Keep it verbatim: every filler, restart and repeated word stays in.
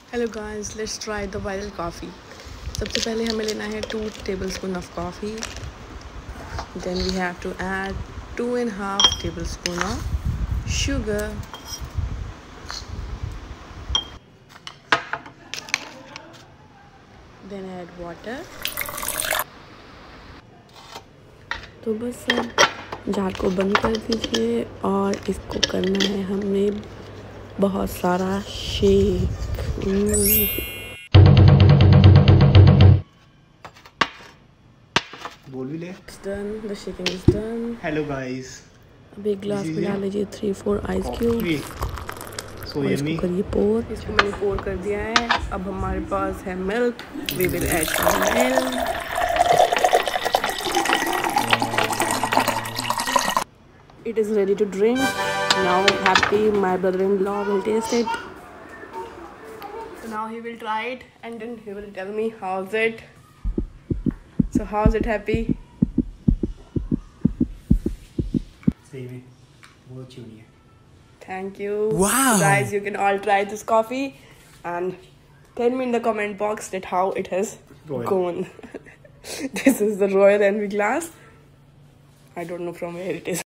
Hello guys, let's try the wild coffee. सबसे पहले हमें लेना है two tablespoon of coffee. Then we have to add two and half tablespoon of sugar. Then add water. तो बस अब jar को बंद कर दीजिए और इसको करना है हमें बहुत सारा शेक। बोल भी ले। It's done. The shaking is done. Hello guys, अब एक ग्लास में डाल लीजिए three four ice cube so और इसको यम्मी। करिए पोर। इसको मैंने पोर कर दिया है। अब हमारे पास है milk. We will add some milk. It is ready to drink. Now Happy, my brother-in-law, will taste it. So now he will try it and then he will tell me how's it. So how's it, Happy? सही में बहुत अच्छी बनी है। Thank you. Wow. So guys, you can all try this coffee and tell me in the comment box that how it has Royal. gone. This is the Royal Envy glass. I don't know from where it is.